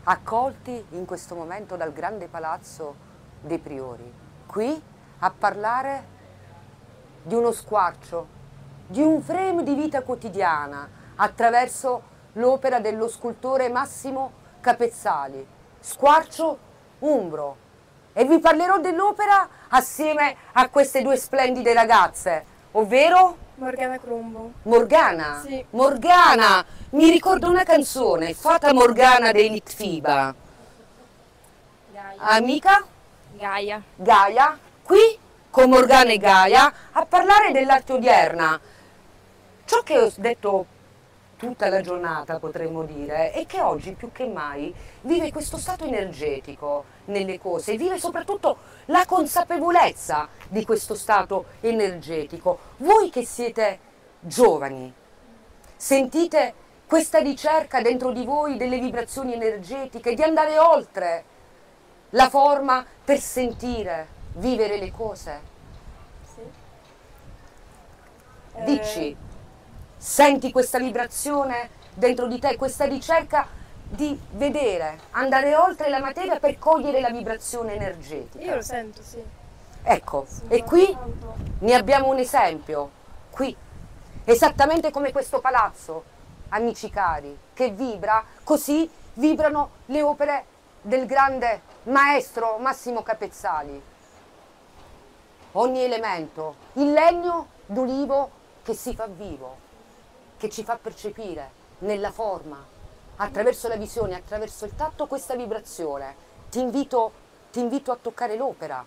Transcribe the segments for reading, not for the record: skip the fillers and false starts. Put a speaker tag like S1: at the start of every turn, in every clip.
S1: accolti in questo momento dal grande palazzo dei Priori, qui a parlare di uno squarcio, di un frame di vita quotidiana attraverso l'opera dello scultore Massimo Capezzali, Squarcio Umbro. E vi parlerò dell'opera assieme a queste due splendide ragazze, ovvero
S2: Morgana Crumbo.
S1: Morgana.
S2: Sì.
S1: Morgana, mi ricordo una canzone, Fata Morgana dei Litfiba.
S2: Gaia.
S1: Amica
S2: Gaia.
S1: Gaia, qui con Morgana e Gaia a parlare dell'arte odierna. Ciò che ho detto tutta la giornata, potremmo dire, è che oggi più che mai vive questo stato energetico nelle cose, vive soprattutto la consapevolezza di questo stato energetico. Voi che siete giovani, sentite questa ricerca dentro di voi delle vibrazioni energetiche, di andare oltre la forma per sentire, vivere le cose.
S2: Sì.
S1: Dici, senti questa vibrazione dentro di te, questa ricerca di vedere, andare oltre la materia per cogliere la vibrazione energetica.
S2: Io lo sento, sì.
S1: Ecco, e qui ne abbiamo un esempio, qui, esattamente come questo palazzo, amici cari, che vibra, così vibrano le opere del grande maestro Massimo Capezzali. Ogni elemento, il legno d'ulivo che si fa vivo, che ci fa percepire nella forma, attraverso la visione, attraverso il tatto, questa vibrazione. Ti invito a toccare l'opera.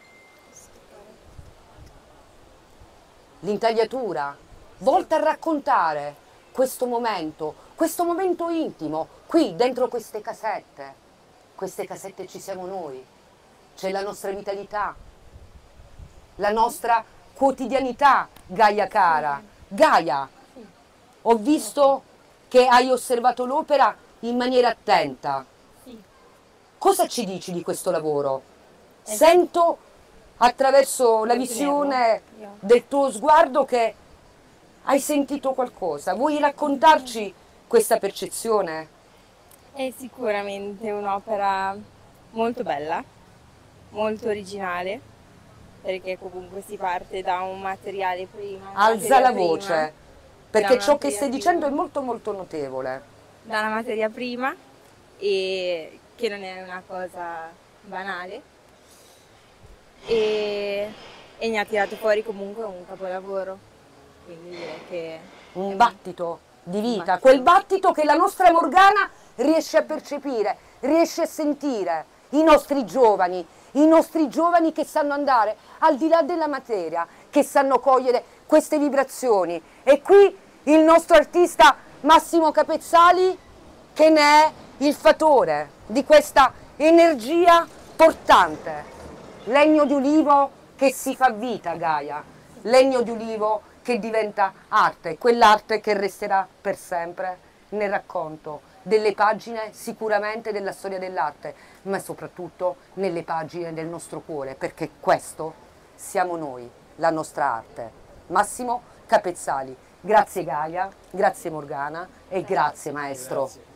S1: L'intagliatura, volta a raccontare questo momento intimo, qui dentro queste casette. Queste casette ci siamo noi, c'è la nostra vitalità, la nostra quotidianità, Gaia cara. Gaia, ho visto che hai osservato l'opera in maniera attenta.
S2: Sì.
S1: Cosa ci dici di questo lavoro? Sento attraverso la visione del tuo sguardo che hai sentito qualcosa. Vuoi raccontarci questa percezione?
S2: È sicuramente un'opera molto bella, molto originale, perché comunque si parte da un materiale prima.
S1: Alza la
S2: prima,
S1: voce, perché
S2: da
S1: ciò
S2: una
S1: che stai
S2: materia
S1: dicendo è
S2: prima.
S1: molto molto notevole.
S2: Da una materia prima, e che non è una cosa banale, e ne ha tirato fuori comunque un capolavoro, quindi direi che
S1: Un battito di vita,
S2: battito.
S1: quel battito che la nostra Morgana riesce a percepire, riesce a sentire. I nostri giovani che sanno andare al di là della materia, che sanno cogliere queste vibrazioni. E qui il nostro artista Massimo Capezzali, che ne è il fattore di questa energia portante. Legno di ulivo che si fa vita, Gaia, legno di ulivo che diventa arte, quell'arte che resterà per sempre nel racconto delle pagine sicuramente della storia dell'arte, ma soprattutto nelle pagine del nostro cuore, perché questo siamo noi, la nostra arte. Massimo Capezzali, grazie Gaia, grazie Morgana e grazie maestro.
S3: Grazie.